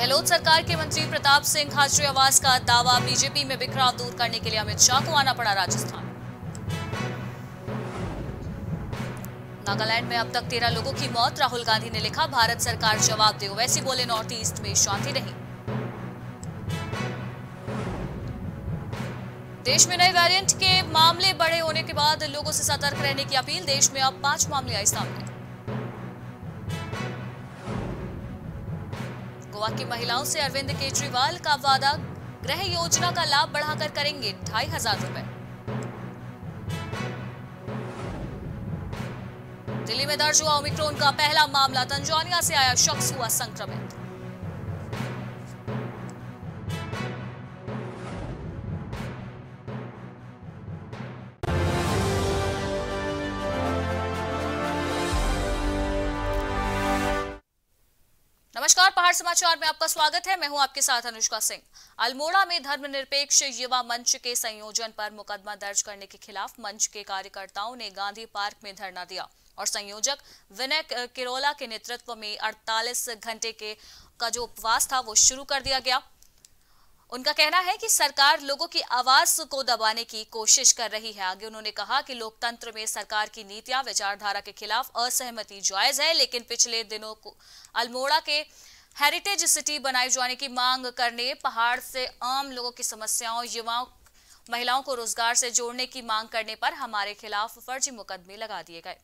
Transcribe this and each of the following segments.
गहलोत सरकार के मंत्री प्रताप सिंह खाचरियावास का दावा, बीजेपी में बिखराव दूर करने के लिए अमित शाह को आना पड़ा राजस्थान। नागालैंड में अब तक 13 लोगों की मौत, राहुल गांधी ने लिखा भारत सरकार जवाब दे। वैसी बोले नॉर्थ ईस्ट में शांति नहीं। देश में नए वेरिएंट के मामले बढ़े होने के बाद लोगों से सतर्क रहने की अपील। देश में अब 5 मामले आए सामने। गोवा की महिलाओं से अरविंद केजरीवाल का वादा, गृह योजना का लाभ बढ़ाकर करेंगे 2500 रुपए। दिल्ली में दर्ज हुआ ओमिक्रॉन का पहला मामला, तंजानिया से आया शख्स हुआ संक्रमित। नमस्कार, पहाड़ समाचार में आपका स्वागत है। मैं हूं आपके साथ अनुष्का सिंह। अल्मोड़ा में धर्मनिरपेक्ष युवा मंच के संयोजन पर मुकदमा दर्ज करने के खिलाफ मंच के कार्यकर्ताओं ने गांधी पार्क में धरना दिया और संयोजक विनय किरोला के नेतृत्व में 48 घंटे का जो उपवास था वो शुरू कर दिया गया। उनका कहना है कि सरकार लोगों की आवाज को दबाने की कोशिश कर रही है। आगे उन्होंने कहा कि लोकतंत्र में सरकार की नीतियां, विचारधारा के खिलाफ असहमति जायज है, लेकिन पिछले दिनों को अल्मोड़ा के हेरिटेज सिटी बनाए जाने की मांग करने, पहाड़ से आम लोगों की समस्याओं, युवाओं, महिलाओं को रोजगार से जोड़ने की मांग करने पर हमारे खिलाफ फर्जी मुकदमे लगा दिए गए।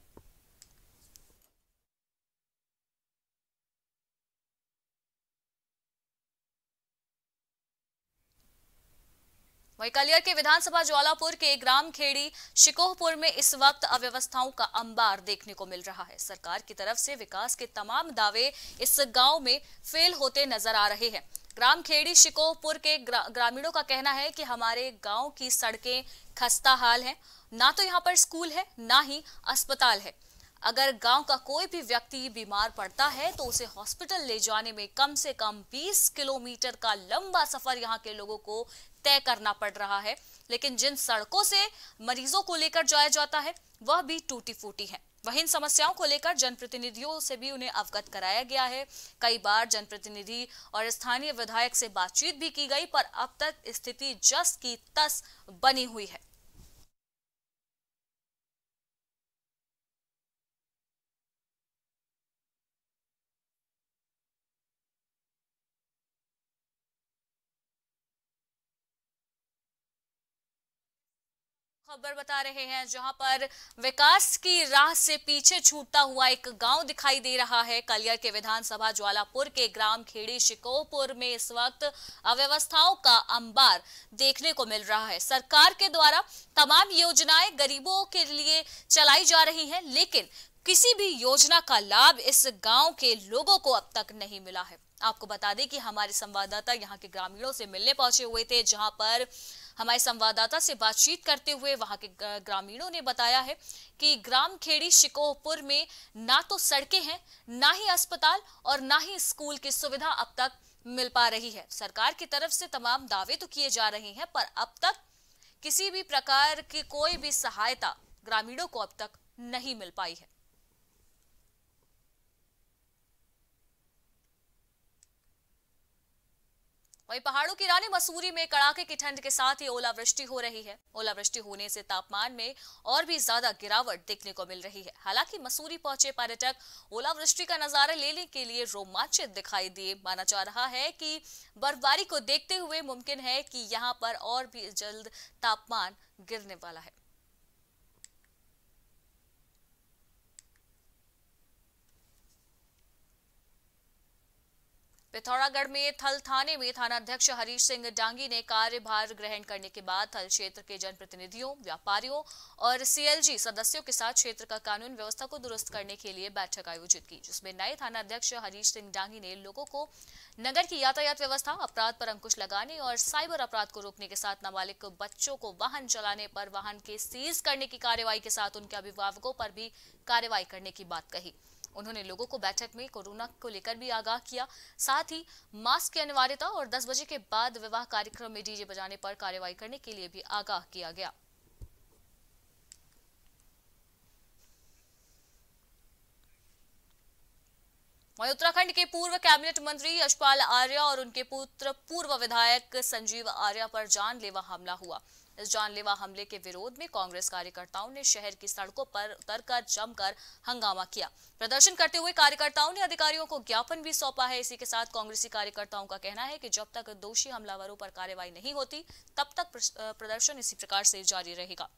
वहीं कलियर के विधानसभा ज्वालापुर के ग्राम खेड़ी शिकोहपुर में इस वक्त अव्यवस्थाओं का अंबार देखने को मिल रहा है। सरकार की तरफ से विकास के तमाम दावे इस गांव में फेल होते नजर आ रहे हैं। ग्राम खेड़ी शिकोहपुर के ग्रामीणों का कहना है कि हमारे गांव की सड़कें खस्ता हाल हैं, ना तो यहाँ पर स्कूल है, ना ही अस्पताल है। अगर गांव का कोई भी व्यक्ति बीमार पड़ता है तो उसे हॉस्पिटल ले जाने में कम से कम 20 किलोमीटर का लंबा सफर यहाँ के लोगों को तय करना पड़ रहा है। लेकिन जिन सड़कों से मरीजों को लेकर जाया जाता है वह भी टूटी फूटी है। वहीं इन समस्याओं को लेकर जनप्रतिनिधियों से भी उन्हें अवगत कराया गया है। कई बार जनप्रतिनिधि और स्थानीय विधायक से बातचीत भी की गई, पर अब तक स्थिति जस की तस बनी हुई है। खबर बता रहे हैं जहां पर विकास की राह से पीछे छूटता हुआ एक गांव दिखाई दे रहा है। कलियर के विधानसभा ज्वालापुर के ग्राम खेड़ी शिकोहपुर में इस वक्त अव्यवस्थाओं का अंबार देखने को मिल रहा है। सरकार के द्वारा तमाम योजनाएं गरीबों के लिए चलाई जा रही हैं, लेकिन किसी भी योजना का लाभ इस गांव के लोगों को अब तक नहीं मिला है। आपको बता दें कि हमारे संवाददाता यहां के ग्रामीणों से मिलने पहुंचे हुए थे, जहां पर हमारे संवाददाता से बातचीत करते हुए वहां के ग्रामीणों ने बताया है कि ग्राम खेड़ी शिकोहपुर में ना तो सड़कें हैं, ना ही अस्पताल और ना ही स्कूल की सुविधा अब तक मिल पा रही है। सरकार की तरफ से तमाम दावे तो किए जा रहे हैं, पर अब तक किसी भी प्रकार की कोई भी सहायता ग्रामीणों को अब तक नहीं मिल पाई है। वहीं पहाड़ों की रानी मसूरी में कड़ाके की ठंड के साथ ही ओलावृष्टि हो रही है। ओलावृष्टि होने से तापमान में और भी ज्यादा गिरावट देखने को मिल रही है। हालांकि मसूरी पहुंचे पर्यटक ओलावृष्टि का नजारा लेने के लिए रोमांचित दिखाई दिए। माना जा रहा है कि बर्फबारी को देखते हुए मुमकिन है कि यहां पर और भी जल्द तापमान गिरने वाला है। पिथौरागढ़ में थल थाने में थानाध्यक्ष हरीश सिंह डांगी ने कार्यभार ग्रहण करने के बाद थल क्षेत्र के जनप्रतिनिधियों, व्यापारियों और सीएलजी सदस्यों के साथ क्षेत्र का कानून व्यवस्था को दुरुस्त करने के लिए बैठक आयोजित की, जिसमें नए थानाध्यक्ष हरीश सिंह डांगी ने लोगों को नगर की यातायात व्यवस्था, अपराध पर अंकुश लगाने और साइबर अपराध को रोकने के साथ नाबालिग बच्चों को वाहन चलाने पर वाहन के सीज करने की कार्रवाई के साथ उनके अभिभावकों पर भी कार्रवाई करने की बात कही। उन्होंने लोगों को बैठक में कोरोना को लेकर भी आगाह किया, साथ ही मास्क की अनिवार्यता और 10 बजे के बाद विवाह कार्यक्रम में डीजे बजाने पर कार्रवाई करने के लिए भी आगाह किया गया। वहीं उत्तराखंड के पूर्व कैबिनेट मंत्री यशपाल आर्य और उनके पुत्र पूर्व विधायक संजीव आर्य पर जानलेवा हमला हुआ। इस जानलेवा हमले के विरोध में कांग्रेस कार्यकर्ताओं ने शहर की सड़कों पर उतरकर जमकर हंगामा किया। प्रदर्शन करते हुए कार्यकर्ताओं ने अधिकारियों को ज्ञापन भी सौंपा है। इसी के साथ कांग्रेसी कार्यकर्ताओं का कहना है कि जब तक दोषी हमलावरों पर कार्रवाई नहीं होती तब तक प्रदर्शन इसी प्रकार से जारी रहेगा।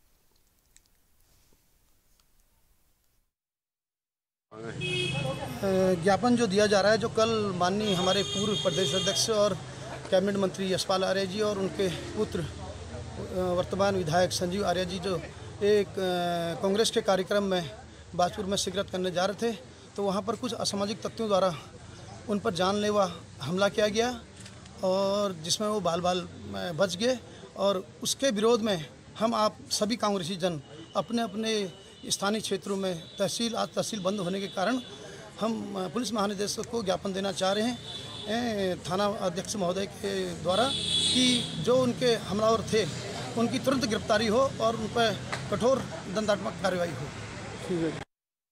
ज्ञापन जो दिया जा रहा है, जो कल माननीय हमारे पूर्व प्रदेश अध्यक्ष और कैबिनेट मंत्री यशपाल आर्य जी और उनके पुत्र वर्तमान विधायक संजीव आर्य जी जो एक कांग्रेस के कार्यक्रम में बाजपुर में शिरकत करने जा रहे थे, तो वहां पर कुछ असामाजिक तत्वों द्वारा उन पर जानलेवा हमला किया गया और जिसमें वो बाल बाल बच गए। और उसके विरोध में हम आप सभी कांग्रेसी जन अपने अपने स्थानीय क्षेत्रों में आज तहसील बंद होने के कारण हम पुलिस महानिदेशक को ज्ञापन देना चाह रहे हैं थाना अध्यक्ष महोदय के द्वारा कि जो उनके हमलावर थे उनकी तुरंत गिरफ्तारी हो और उन पर कठोर दंडात्मक कार्रवाई हो। ठीक है।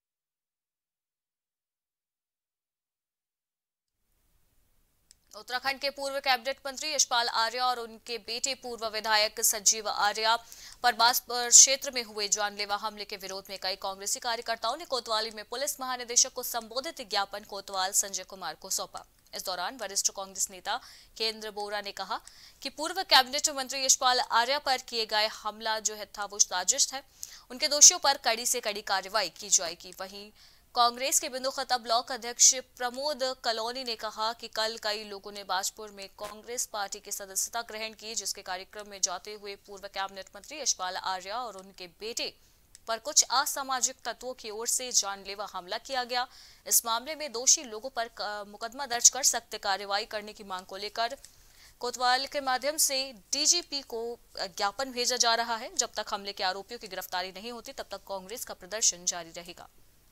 उत्तराखंड के पूर्व कैबिनेट मंत्री यशपाल आर्य और उनके बेटे पूर्व विधायक संजीव आर्य पर बाजपुर क्षेत्र में हुए जानलेवा हमले के विरोध में कई कांग्रेसी कार्यकर्ताओं ने कोतवाली में पुलिस महानिदेशक को संबोधित ज्ञापन कोतवाल संजय कुमार को सौंपा। इस दौरान वरिष्ठ कांग्रेस नेता केंद्र बोरा ने कहा कि पूर्व कैबिनेट मंत्री यशपाल आर्य पर किए गए हमला जो था वो साजिश है। उनके दोषियों पर कड़ी से कड़ी कार्रवाई की जाएगी। वहीं कांग्रेस के बिंदु खता ब्लॉक अध्यक्ष प्रमोद कलोनी ने कहा कि कल कई लोगों ने बाजपुर में कांग्रेस पार्टी की सदस्यता ग्रहण की, जिसके कार्यक्रम में जाते हुए पूर्व कैबिनेट मंत्री यशपाल आर्य और उनके बेटे पर कुछ असामाजिक तत्वों की ओर से जानलेवा हमला किया गया। इस मामले में दोषी लोगों पर मुकदमा दर्ज कर सख्त कार्रवाई करने की मांग को लेकर कोतवाल के माध्यम से डीजीपी को ज्ञापन भेजा जा रहा है। जब तक हमले के आरोपियों की गिरफ्तारी नहीं होती तब तक कांग्रेस का प्रदर्शन जारी रहेगा।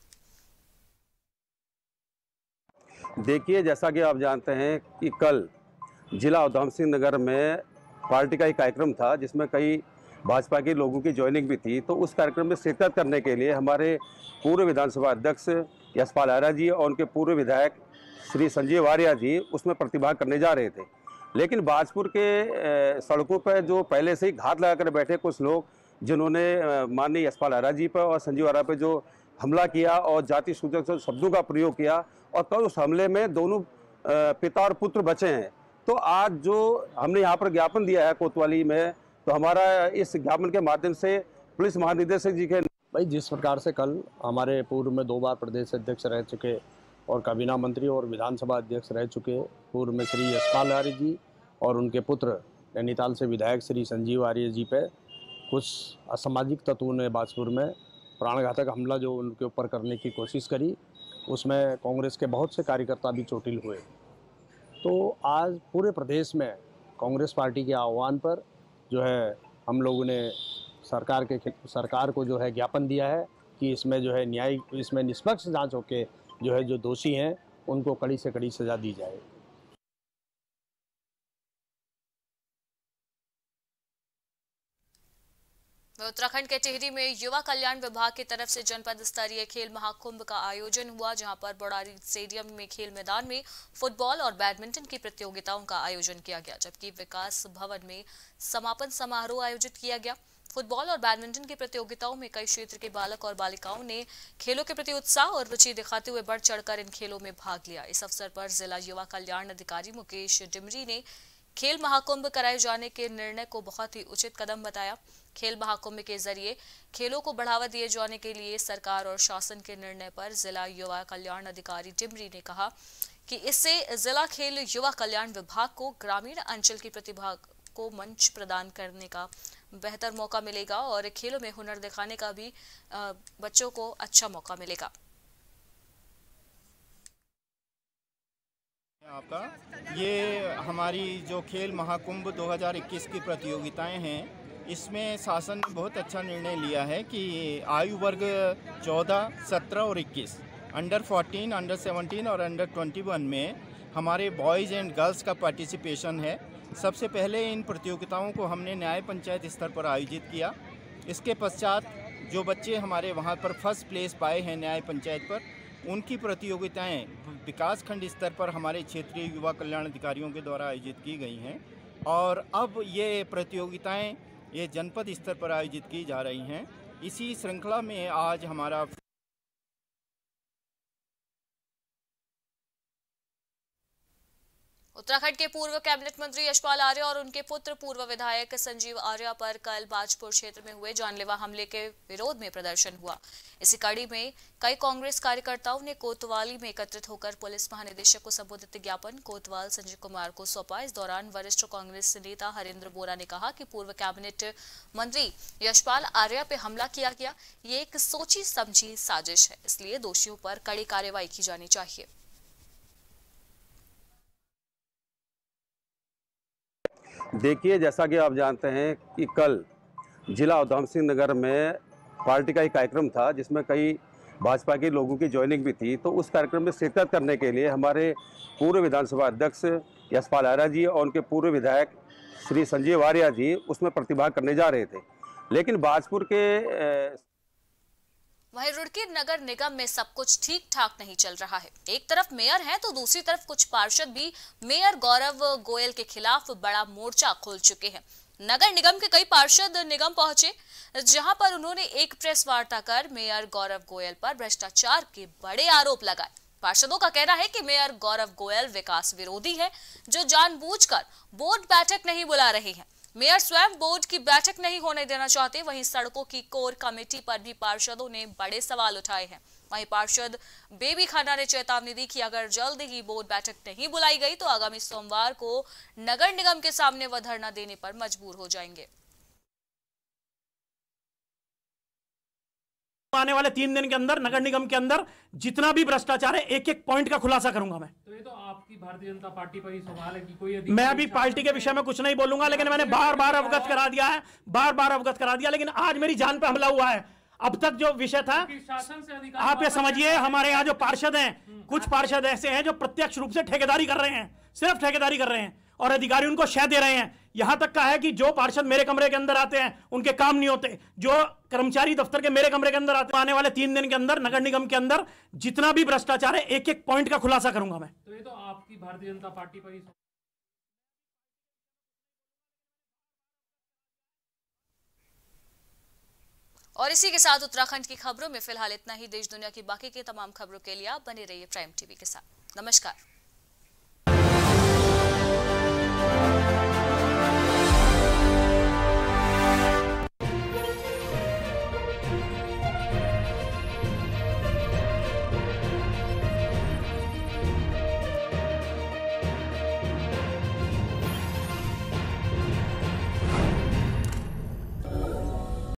देखिए, जैसा कि आप जानते हैं कि कल जिला उधम सिंह नगर में पार्टी का एक कार्यक्रम था जिसमें कई भाजपा के लोगों की ज्वाइनिंग भी थी। तो उस कार्यक्रम में शिरकत करने के लिए हमारे पूर्व विधानसभा अध्यक्ष यशपाल आर्य जी और उनके पूर्व विधायक श्री संजीव आर्य जी उसमें प्रतिभाग करने जा रहे थे। लेकिन बाजपुर के सड़कों पर जो पहले से ही घात लगाकर बैठे कुछ लोग, जिन्होंने माननीय यशपाल आर्य जी पर और संजीव आर्य पर जो हमला किया और जाति सूचक शब्दों का प्रयोग किया, और कल उस हमले में दोनों पिता और पुत्र बचे हैं। तो आज जो हमने यहाँ पर ज्ञापन दिया है कोतवाली में, तो हमारा इस ज्ञापन के माध्यम से पुलिस महानिदेशक जी के भाई जिस प्रकार से कल हमारे पूर्व में 2 बार प्रदेश अध्यक्ष रह चुके और काबीना मंत्री और विधानसभा अध्यक्ष रह चुके पूर्व में श्री यशपाल आर्य जी और उनके पुत्र नैनीताल से विधायक श्री संजीव आर्य जी पे कुछ असामाजिक तत्वों ने बाजपुर में प्राणघातक हमला जो उनके ऊपर करने की कोशिश करी, उसमें कांग्रेस के बहुत से कार्यकर्ता भी चोटिल हुए। तो आज पूरे प्रदेश में कांग्रेस पार्टी के आह्वान पर जो है हम लोगों ने सरकार को जो है ज्ञापन दिया है कि इसमें जो है इसमें निष्पक्ष जांच होकर जो है जो दोषी हैं उनको कड़ी से कड़ी सजा दी जाए। उत्तराखंड के टिहरी में युवा कल्याण विभाग की तरफ से जनपद स्तरीय खेल महाकुंभ का आयोजन हुआ, जहां पर बड़ारी स्टेडियम में खेल मैदान में फुटबॉल और बैडमिंटन की प्रतियोगिताओं का आयोजन किया गया, जबकि विकास भवन में समापन समारोह आयोजित किया गया। फुटबॉल और बैडमिंटन की प्रतियोगिताओं में कई क्षेत्र के बालक और बालिकाओं ने खेलों के प्रति उत्साह और रुचि दिखाते हुए बढ़ चढ़कर इन खेलों में भाग लिया। इस अवसर पर जिला युवा कल्याण अधिकारी मुकेश डिमरी ने खेल महाकुंभ कराए जाने के निर्णय को बहुत ही उचित कदम बताया। खेल महाकुंभ के जरिए खेलों को बढ़ावा दिए जाने के लिए सरकार और शासन के निर्णय पर जिला युवा कल्याण अधिकारी डिमरी ने कहा कि इससे जिला खेल युवा कल्याण विभाग को ग्रामीण अंचल की प्रतिभा को मंच प्रदान करने का बेहतर मौका मिलेगा और खेलों में हुनर दिखाने का भी बच्चों को अच्छा मौका मिलेगा। आपका ये हमारी जो खेल महाकुंभ 2021 की प्रतियोगिताएं हैं, इसमें शासन ने बहुत अच्छा निर्णय लिया है कि आयु वर्ग 14, 17 और 21, अंडर 14, अंडर 17 और अंडर 21 में हमारे बॉयज़ एंड गर्ल्स का पार्टिसिपेशन है। सबसे पहले इन प्रतियोगिताओं को हमने न्याय पंचायत स्तर पर आयोजित किया। इसके पश्चात जो बच्चे हमारे वहाँ पर फर्स्ट प्लेस पाए हैं न्याय पंचायत पर, उनकी प्रतियोगिताएं विकासखंड स्तर पर हमारे क्षेत्रीय युवा कल्याण अधिकारियों के द्वारा आयोजित की गई हैं और अब ये प्रतियोगिताएं ये जनपद स्तर पर आयोजित की जा रही हैं। इसी श्रृंखला में आज हमारा उत्तराखंड के पूर्व कैबिनेट मंत्री यशपाल आर्य और उनके पुत्र पूर्व विधायक संजीव आर्य पर कल बाजपुर क्षेत्र में हुए जानलेवा हमले के विरोध में प्रदर्शन हुआ। इसी कड़ी में कई कांग्रेस कार्यकर्ताओं ने कोतवाली में एकत्रित होकर पुलिस महानिदेशक को संबोधित ज्ञापन कोतवाल संजय कुमार को सौंपा। इस दौरान वरिष्ठ कांग्रेस नेता हरेंद्र बोरा ने कहा कि पूर्व कैबिनेट मंत्री यशपाल आर्य पे हमला किया गया, ये एक सोची समझी साजिश है, इसलिए दोषियों पर कड़ी कार्रवाई की जानी चाहिए। देखिए, जैसा कि आप जानते हैं कि कल जिला उधम सिंह नगर में पार्टी का एक कार्यक्रम था जिसमें कई भाजपा के लोगों की ज्वाइनिंग भी थी। तो उस कार्यक्रम में शिरकत करने के लिए हमारे पूर्व विधानसभा अध्यक्ष यशपाल आर्य जी और उनके पूर्व विधायक श्री संजीव आर्य जी उसमें प्रतिभाग करने जा रहे थे, लेकिन बाजपुर के वहीं रुड़की नगर निगम में सब कुछ ठीक ठाक नहीं चल रहा है। एक तरफ मेयर हैं तो दूसरी तरफ कुछ पार्षद भी मेयर गौरव गोयल के खिलाफ बड़ा मोर्चा खोल चुके हैं। नगर निगम के कई पार्षद निगम पहुंचे, जहां पर उन्होंने एक प्रेस वार्ता कर मेयर गौरव गोयल पर भ्रष्टाचार के बड़े आरोप लगाए। पार्षदों का कहना है कि मेयर गौरव गोयल विकास विरोधी है, जो जानबूझकर बोर्ड बैठक नहीं बुला रहे हैं। मेयर स्वयं बोर्ड की बैठक नहीं होने देना चाहते। वहीं सड़कों की कोर कमेटी पर भी पार्षदों ने बड़े सवाल उठाए हैं। वहीं पार्षद बेबी खाना ने चेतावनी दी कि अगर जल्द ही बोर्ड बैठक नहीं बुलाई गई तो आगामी सोमवार को नगर निगम के सामने वह धरना देने पर मजबूर हो जाएंगे। आने वाले 3 दिन के अंदर नगर निगम के अंदर जितना भी भ्रष्टाचार है एक एक पॉइंट का खुलासा करूंगा मैं। तो ये तो आपकी भारतीय जनता पार्टी पर ही सवाल है कि कोई मैं अभी पार्टी के विषय में कुछ नहीं बोलूंगा, लेकिन मैंने बार बार अवगत करा दिया है, लेकिन आज मेरी जान पे हमला हुआ है। अब तक जो विषय था शासन से अधिकार आप ये समझिए, हमारे यहाँ जो पार्षद हैं, कुछ पार्षद ऐसे हैं जो प्रत्यक्ष रूप से ठेकेदारी कर रहे हैं, सिर्फ ठेकेदारी कर रहे हैं और अधिकारी उनको शह दे रहे हैं। यहां तक का है कि जो पार्षद मेरे कमरे के अंदर आते हैं उनके काम नहीं होते, जो कर्मचारी दफ्तर के मेरे कमरे के अंदर आते हैं। आने वाले 3 दिन के अंदर नगर निगम के अंदर जितना भी भ्रष्टाचार है एक एक पॉइंट का खुलासा करूंगा मैं। तो ये तो आपकी भारतीय जनता पार्टी पर ही। और इसी के साथ उत्तराखंड की खबरों में फिलहाल इतना ही। देश दुनिया की बाकी की तमाम खबरों के लिए आप बने रहिए प्राइम टीवी के साथ। नमस्कार।